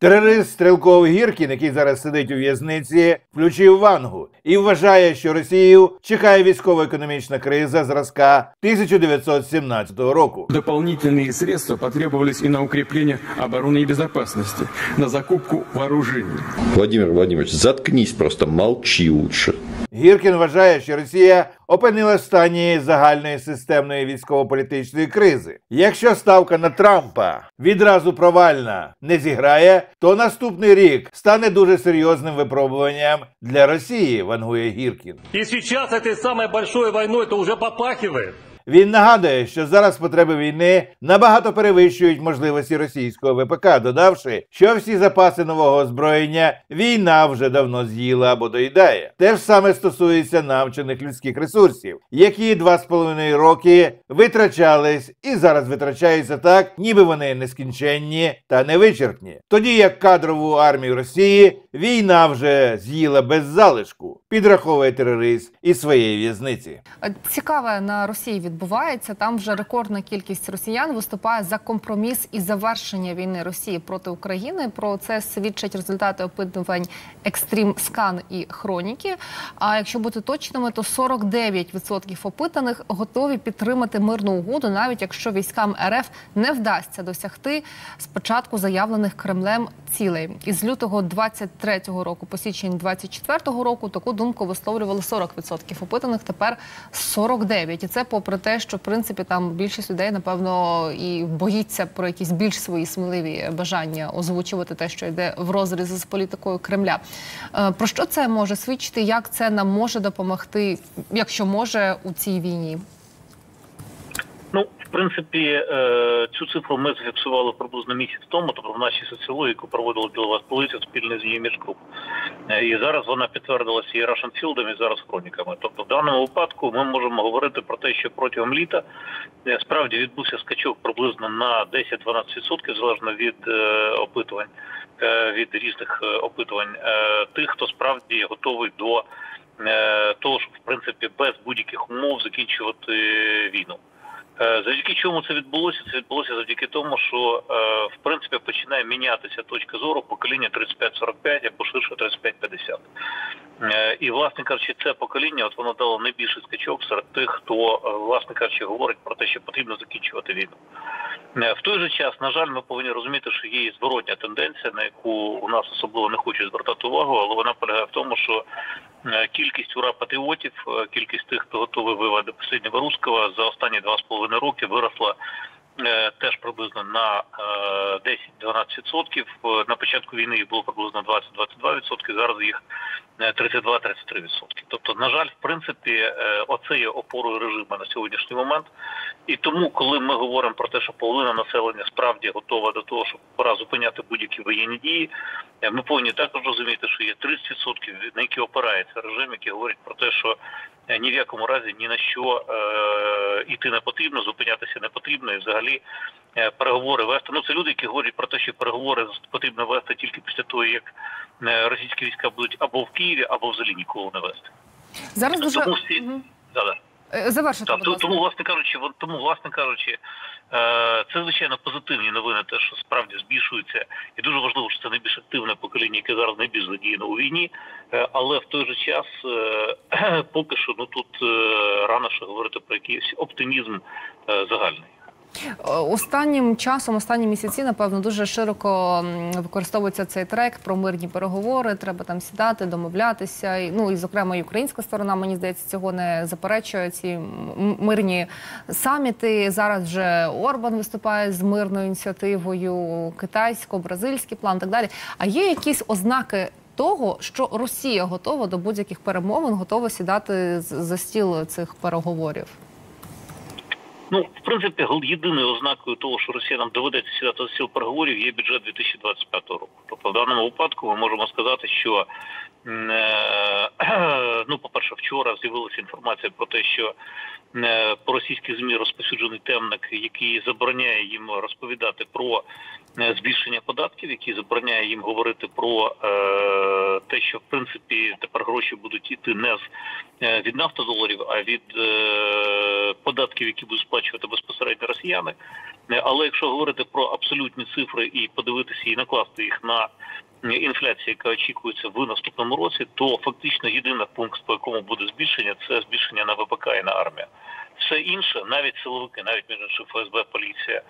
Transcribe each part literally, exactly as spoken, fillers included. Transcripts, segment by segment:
Терорист Стрелков Гіркін, який зараз сидить у в'язниці, включив вангу і вважає, що Росію чекає військово-економічна криза зразка тисяча дев'ятсот сімнадцятого року. Дополнительные средства потребовались и на укрепление обороны и безопасности, на закупку вооружений. Владимир Владимирович, заткнись просто, молчи лучше. Гіркін вважає, що Росія опинилась в стані загальної системної військово-політичної кризи. Якщо ставка на Трампа відразу провальна не зіграє, то наступний рік стане дуже серйозним випробуванням для Росії, вангує Гіркін. І зараз цією самою великою війною то вже попахиває. Він нагадує, що зараз потреби війни набагато перевищують можливості російського ве пе ка, додавши, що всі запаси нового озброєння війна вже давно з'їла або доїдає. Те ж саме стосується навчених людських ресурсів, які два з половиною роки витрачались і зараз витрачаються так, ніби вони нескінченні та невичерпні. Тоді як кадрову армію Росії війна вже з'їла без залишку, підраховує терорист із своєї в'язниці. Цікаве на Росії відбувається. Там вже рекордна кількість росіян виступає за компроміс і завершення війни Росії проти України. Про це свідчать результати опитувань Extreme Scan і Хроніки. А якщо бути точними, то сорок дев'ять відсотків опитаних готові підтримати мирну угоду, навіть якщо військам ер еф не вдасться досягти спочатку заявлених Кремлем цілей. Із лютого двадцять третього року по січень двадцять четвертого року таку думку висловлювали сорок відсотків опитаних, тепер сорок дев'ять відсотків. І це попри те, що, в принципі, там більшість людей, напевно, і боїться про якісь більш свої сміливі бажання озвучувати те, що йде в розріз з політикою Кремля. Про що це може свідчити? Як це нам може допомогти, якщо може, у цій війні? Ну, в принципі, цю цифру ми зафіксували приблизно місяць тому, тобто в нашій соціології, яку проводила Білова столиця спільно з її міжгруп. І зараз вона підтвердилася і Russian Field, і зараз хроніками. Тобто в даному випадку ми можемо говорити про те, що протягом літа справді відбувся скачок приблизно на десять-дванадцять відсотків, залежно від опитувань, від різних опитувань, тих, хто справді готовий до того, щоб, в принципі, без будь-яких умов закінчувати війну. Завдяки чому це відбулося? Це відбулося завдяки тому, що, в принципі, починає мінятися точка зору покоління тридцять п'ять сорок п'ять або ширше тридцять п'ять п'ятдесят. І, власне кажучи, це покоління, от воно дало найбільший скачок серед тих, хто, власне кажучи, говорить про те, що потрібно закінчувати війну. В той же час, на жаль, ми повинні розуміти, що є і зворотня тенденція, на яку у нас особливо не хочуть звертати увагу, але вона полягає в тому, що кількість ура-патріотів, кількість тих, хто готовий виводити последнього руського, за останні два з половиною роки виросла теж приблизно на десять-дванадцять відсотків. На початку війни їх було приблизно двадцять-двадцять два відсотки, зараз їх тридцять два-тридцять три відсотки. Тобто, на жаль, в принципі, оце є опорою режиму на сьогоднішній момент. І тому, коли ми говоримо про те, що половина населення справді готова до того, щоб пора зупиняти будь-які воєнні дії, ми повинні також розуміти, що є тридцять відсотків, на які опирається режим, який говорить про те, що ні в якому разі ні на що е, йти не потрібно, зупинятися не потрібно і взагалі е, переговори вести. Ну, це люди, які говорять про те, що переговори потрібно вести тільки після того, як е, російські війська будуть або в Києві, або взагалі ніколи не вести. Зараз дуже... Тому всі... Угу. Да, да. Завершити, будь ласка. Тому, власне кажучи, тому, власне кажучи, це, звичайно, позитивні новини, те, що справді збільшується. І дуже важливо, що це найбільш активне покоління, яке зараз найбільш задіяно у війні. Але в той же час, поки що, ну тут рано ще говорити про якийсь оптимізм загальний. Останнім часом, останні місяці, напевно, дуже широко використовується цей трек про мирні переговори, треба там сідати, домовлятися. Ну і, зокрема, і українська сторона, мені здається, цього не заперечує, ці мирні саміти. Зараз вже Орбан виступає з мирною ініціативою, китайсько-бразильський план і так далі. А є якісь ознаки того, що Росія готова до будь-яких перемовин, готова сідати за стіл цих переговорів? Ну, в принципі, єдиною ознакою того, що росіянам доведеться сідати за стіл переговорів, є бюджет дві тисячі двадцять п'ятого року. Тобто, в даному випадку ми можемо сказати, що, ну, по-перше, вчора з'явилася інформація про те, що по російських ЗМІ розповсюджений темник, який забороняє їм розповідати про збільшення податків, який забороняє їм говорити про е, те, що в принципі тепер гроші будуть йти не з, е, від нафтодоларів, а від е, податків, які будуть сплачувати безпосередньо росіяни. Е, але якщо говорити про абсолютні цифри і подивитися і накласти їх на інфляцію, яка очікується в наступному році, то фактично єдиний пункт, по якому буде збільшення, це збільшення на ВПК і на армію. Все інше, навіть силовики, навіть між іншим ФСБ, поліція,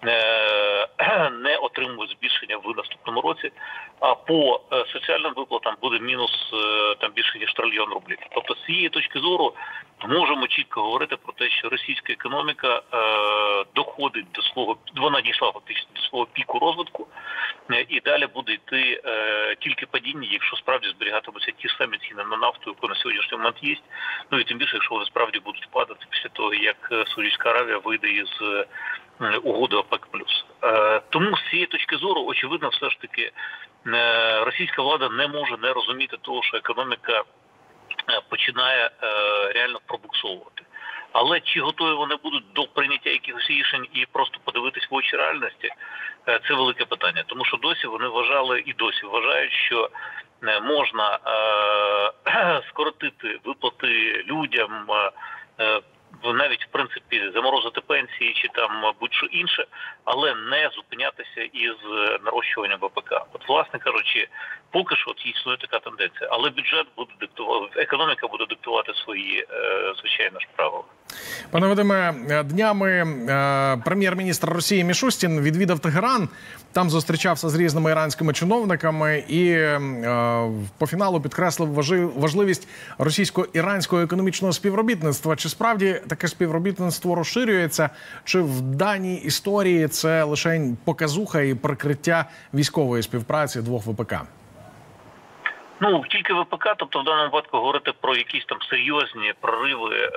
не отримують збільшення в наступному році, а по соціальним виплатам буде мінус там більше ніж трильйон рублів. Тобто з цієї точки зору можемо чітко говорити про те, що російська економіка доходить до свого, вона дійшла фактично до свого піку розвитку, і далі буде йти тільки падіння, якщо справді зберігатимуться ті самі ціни на нафту, які на сьогоднішній момент є. Ну і тим більше, якщо вони справді будуть падати після того, як Саудівська Аравія вийде із угоди ОПЕК+. Тому з цієї точки зору, очевидно, все ж таки російська влада не може не розуміти того, що економіка починає реально пробуксовувати. Але чи готові вони будуть до прийняття якихось рішень і просто подивитись в очі реальності, це велике питання. Тому що досі вони вважали і досі вважають, що можна скоротити виплати людям, навіть, в принципі, заморозити пенсії чи там будь-що інше, але не зупинятися із нарощуванням ВПК. От, власне кажучи, поки що от існує така тенденція, але бюджет буде диктувати, економіка буде диктувати свої, звичайно ж, правила. Пане Вадиме, днями прем'єр-міністр Росії Мішустін відвідав Тегеран, там зустрічався з різними іранськими чиновниками і по фіналу підкреслив важливість російсько-іранського економічного співробітництва. Чи справді таке співробітництво розширюється, чи в даній історії це лише показуха і прикриття військової співпраці двох ВПК? Ну, тільки ВПК, тобто в даному випадку говорити про якісь там серйозні прориви е-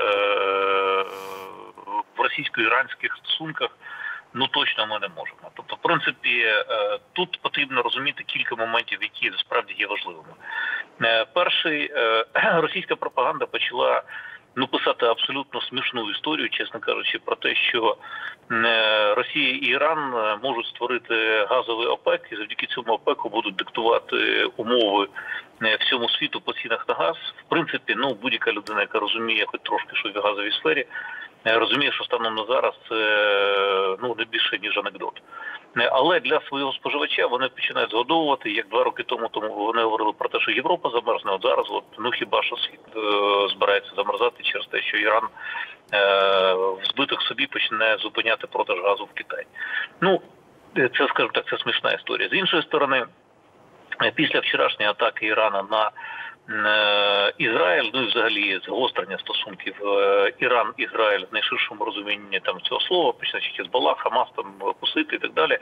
в російсько-іранських стосунках, ну точно ми не можемо. Тобто, в принципі, е- тут потрібно розуміти кілька моментів, які справді є важливими. Е- перший, е- російська пропаганда почала ну, писати абсолютно смішну історію, чесно кажучи, про те, що Росія і Іран можуть створити газовий ОПЕК, і завдяки цьому ОПЕКу будуть диктувати умови всьому світу по цінах на газ. В принципі, ну, будь-яка людина, яка розуміє хоч трошки, що в газовій сфері, розуміє, що станом на зараз це ну, не більше, ніж анекдот. Але для свого споживача вони починають згодовувати, як два роки тому, тому вони говорили про те, що Європа замерзне, от зараз, от, ну хіба що світ е, збирається замерзати через те, що Іран е, в збиток собі почне зупиняти продаж газу в Китаї. Ну, це, скажімо так, це смішна історія. З іншої сторони, після вчорашньої атаки Ірана на Ізраїль, ну і взагалі загострення стосунків Іран-Ізраїль в найширшому розумінні там цього слова, починаючи Хезболла, Хамас, там, Хусити і так далі,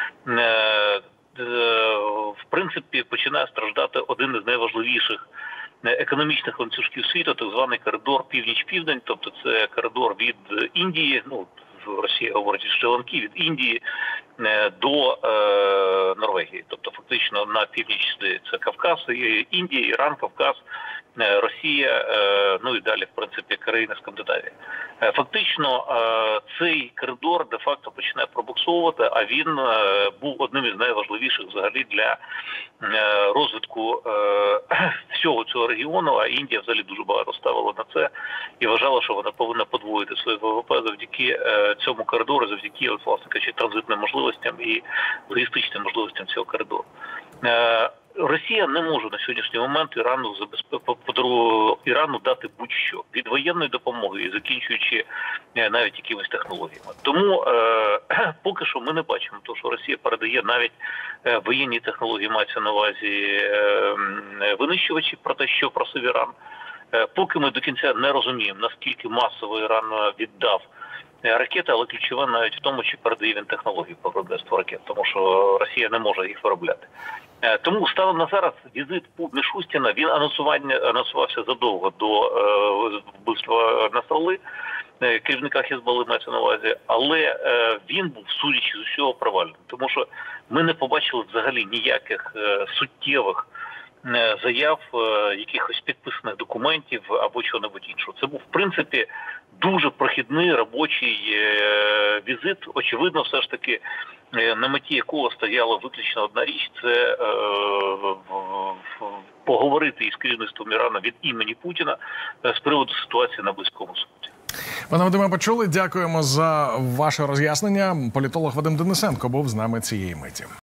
в принципі починає страждати один із найважливіших економічних ланцюжків світу, так званий коридор північ-південь, тобто це коридор від Індії, ну, Росія говорить від Шрі-Ланки, від Індії до е, Норвегії. Тобто фактично на північ це Кавказ, Індія, Іран, Кавказ, Росія, е, ну і далі, в принципі, країни Скандинавії. Е, фактично е, цей коридор де-факто починає пробуксовувати, а він е, був одним із найважливіших взагалі для е, розвитку е, всього цього регіону, а Індія взагалі дуже багато ставила на це і вважала, що вона повинна подвоїти своє ВВП завдяки е, цьому коридору, завдяки, от, власне кажучи, транзитним можливостям і логістичним можливостям цього коридору. Е, Росія не може на сьогоднішній момент Ірану забезпечити Ірану дати будь-що від воєнної допомоги і закінчуючи навіть якимись технологіями. Тому е, поки що ми не бачимо того, що Росія передає навіть воєнні технології, мається на увазі е, винищувачі, про те, що просив Іран. Е, поки ми до кінця не розуміємо, наскільки масово Іран віддав ракети, але ключове навіть в тому, чи передає він технології по виробництву ракет, тому що Росія не може їх виробляти. Тому станом на зараз візит Мішустіна, він анонсування анонсувався задовго до е, вбивства Насралли, е, керівника Хезболли мається на увазі, але е, він був, судячи з усього, провальним, тому що ми не побачили взагалі ніяких е, суттєвих е, заяв, е, якихось підписаних документів або чого-небудь іншого. Це був, в принципі, дуже прохідний робочий е, візит. Очевидно, все ж таки, на меті якого стояла виключно одна річ – це е, поговорити із керівництвом Ірану від імені Путіна з приводу ситуації на Близькому Сході. Пане Вадиме, почули. Дякуємо за ваше роз'яснення. Політолог Вадим Денисенко був з нами цієї миті.